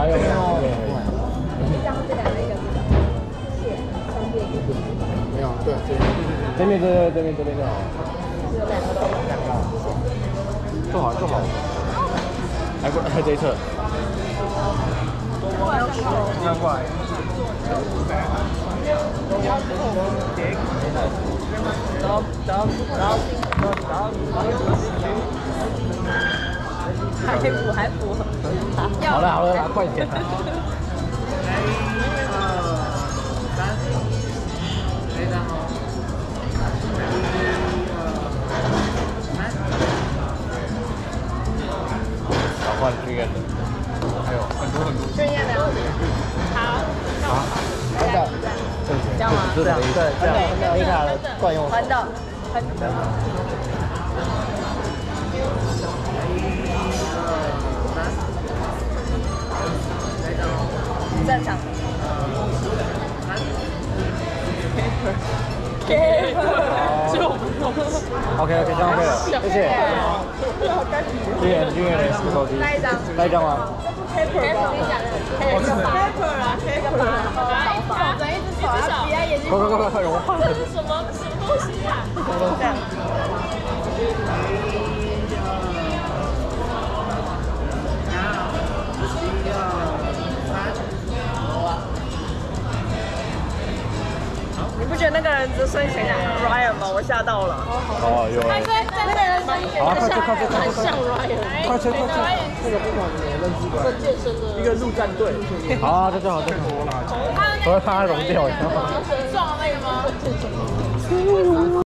还有没有？ 没有，对， 这边就好。两个，坐好坐好。还这一侧。要过来。 还补。 好了，快点。换经验的，还有很多。 经验的。好。 真的。 这样吗？ 这样，对，这样。A 卡的惯用。 还的。正常。 OK， 这样 OK 了，谢谢。军人什么手机？那一张吗 ？Paper 啊 ，Paper 啊，保存一只手要闭在眼睛。 快，融化。 这是什么东西啊？这样。你不觉得那个人的声音很像 Ryan 吗？我吓到了。 哦，有。 那个人声音很像 Ryan。 快！ 这个不管你认知过。 健身的。 一个陆战队。 好，这就好。我要怕它融掉，你知道吗？ 撞那个吗？